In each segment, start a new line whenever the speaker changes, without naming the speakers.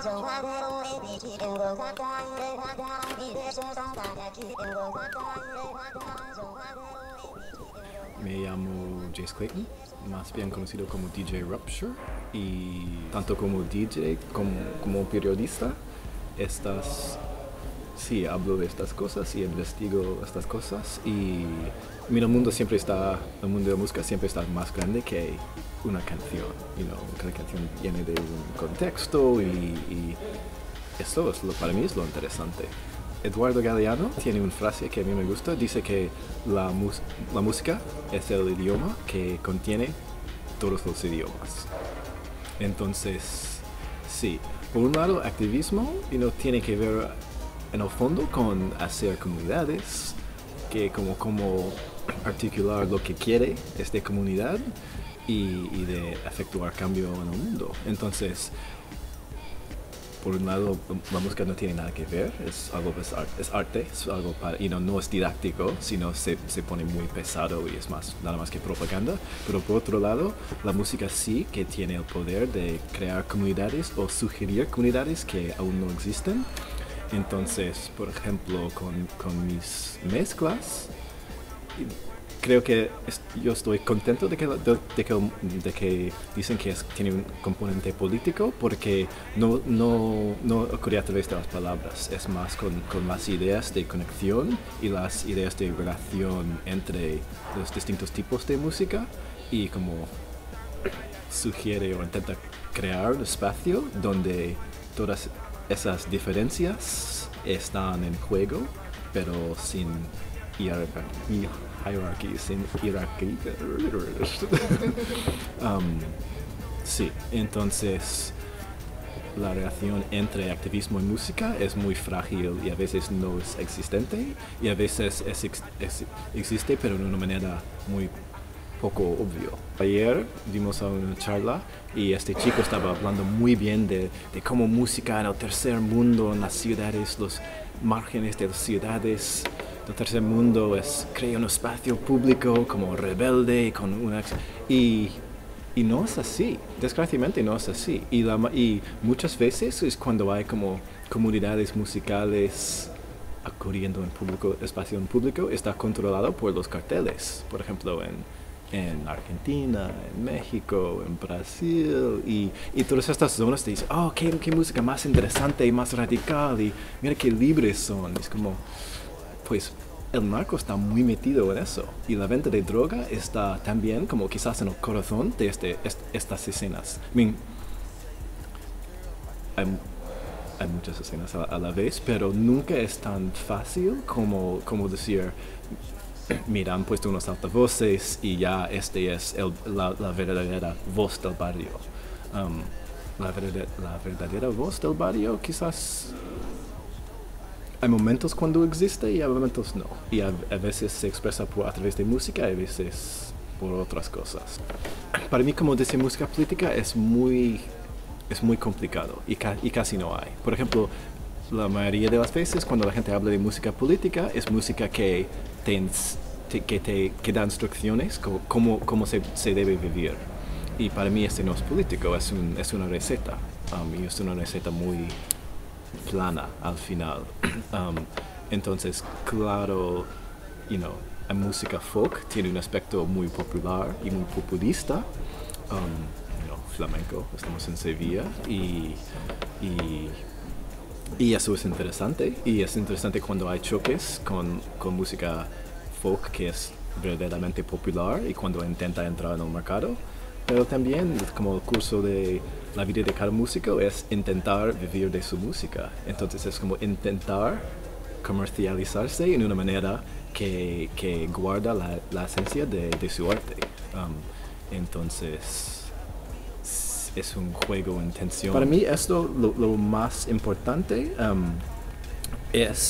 Me llamo Jace Clayton, más bien conocido como DJ Rupture, y tanto como DJ como periodista, sí, hablo de estas cosas y investigo estas cosas, y el mundo de la música siempre está más grande que una canción. Cada canción viene de un contexto y esto para mí es lo interesante. Eduardo Galeano tiene una frase que a mí me gusta, dice que la música es el idioma que contiene todos los idiomas. Entonces, sí, por un lado, activismo tiene que ver en el fondo con hacer comunidades, que como articular lo que quiere esta comunidad y de efectuar cambio en el mundo. Entonces, por un lado, la música no tiene nada que ver, es arte, es algo no es didáctico, sino se pone muy pesado y es nada más que propaganda. Pero por otro lado, la música sí que tiene el poder de crear comunidades o sugerir comunidades que aún no existen. Entonces, por ejemplo, con mis mezclas, creo que yo estoy contento de que dicen que tiene un componente político, porque no ocurre a través de las palabras, es más con las ideas de conexión y las ideas de relación entre los distintos tipos de música, y como sugiere o intenta crear un espacio donde todas esas diferencias están en juego, pero sin hierarchy, sin hierarchy. Sí, entonces la relación entre activismo y música es muy frágil y a veces no es existente, y a veces existe pero de una manera muy poco obvio. Ayer vimos a una charla y este chico estaba hablando muy bien de cómo música en el tercer mundo, en las ciudades, los márgenes de las ciudades del tercer mundo, crea un espacio público como rebelde y no es así, desgraciadamente no es así, y muchas veces es cuando hay como comunidades musicales ocurriendo en público, espacio en público, está controlado por los carteles, por ejemplo en Argentina, en México, en Brasil, y todas estas zonas te dicen, oh, qué música más interesante y más radical, y mira qué libres son. Es como, pues el narco está muy metido en eso, y la venta de droga está también como quizás en el corazón de estas escenas. Hay muchas escenas a la vez, pero nunca es tan fácil como decir, mira, han puesto unos altavoces y ya este es la verdadera voz del barrio. La verdadera voz del barrio quizás hay momentos cuando existe y hay momentos no. Y a veces se expresa a través de música y a veces por otras cosas. Para mí, como decir música política es muy complicado y casi no hay. Por ejemplo, la mayoría de las veces cuando la gente habla de música política es música que da instrucciones cómo se debe vivir. Y para mí no es político, es una receta. Y es una receta muy plana al final. Entonces, claro, la música folk tiene un aspecto muy popular y muy populista. Flamenco, estamos en Sevilla, y eso es interesante, y es interesante cuando hay choques con música folk que es verdaderamente popular y cuando intenta entrar en el mercado. Pero también, como el curso de la vida de cada músico, es intentar vivir de su música. Entonces es como intentar comercializarse en una manera que guarda la esencia de su arte. Entonces es un juego en tensión. Para mí esto lo más importante es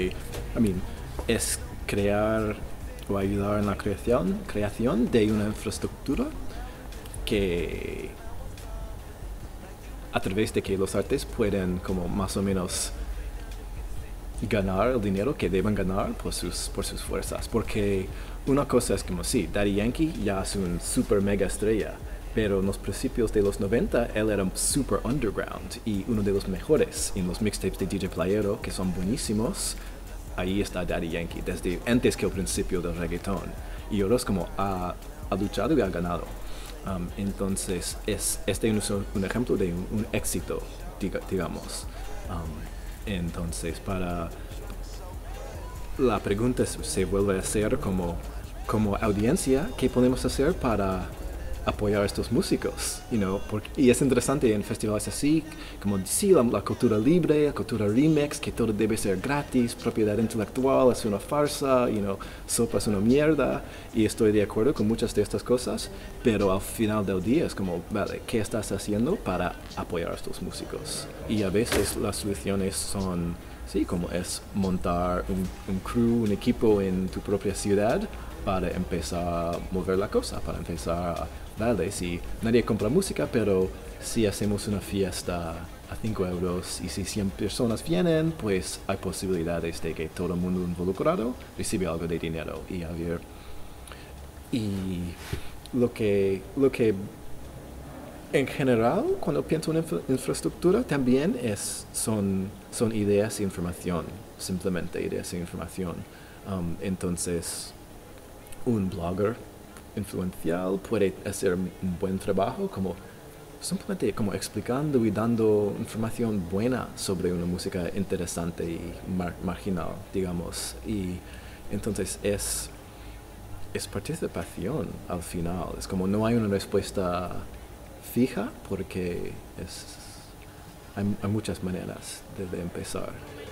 crear o ayudar en la creación de una infraestructura que a través de que los artes pueden como más o menos ganar el dinero que deben ganar por sus fuerzas. Porque una cosa es como, sí, Daddy Yankee ya es un super mega estrella, Pero en los principios de los 90 él era super underground y uno de los mejores en los mixtapes de DJ Playero, que son buenísimos. Ahí está Daddy Yankee, desde antes que el principio del reggaetón. Y ahora es como ha luchado y ha ganado. Entonces, este es un ejemplo de un éxito, digamos. Entonces, la pregunta se vuelve a hacer como audiencia, ¿qué podemos hacer para apoyar a estos músicos? Y es interesante en festivales así, como sí, la cultura libre, la cultura remix, que todo debe ser gratis, propiedad intelectual es una farsa, sopa es una mierda, y estoy de acuerdo con muchas de estas cosas, pero al final del día es como, vale, ¿qué estás haciendo para apoyar a estos músicos? Y a veces las soluciones son, sí, como es montar un crew, un equipo en tu propia ciudad, para empezar a mover la cosa, para empezar vale, si nadie compra música, pero si hacemos una fiesta a 5 euros y si 100 personas vienen, pues hay posibilidades de que todo el mundo involucrado reciba algo de dinero. Y lo que en general, cuando pienso en infraestructura, también son ideas e información, simplemente ideas e información. Entonces, un blogger influencial puede hacer un buen trabajo como simplemente como explicando y dando información buena sobre una música interesante y marginal, digamos. Y entonces es participación al final. Es como no hay una respuesta fija porque hay muchas maneras de empezar.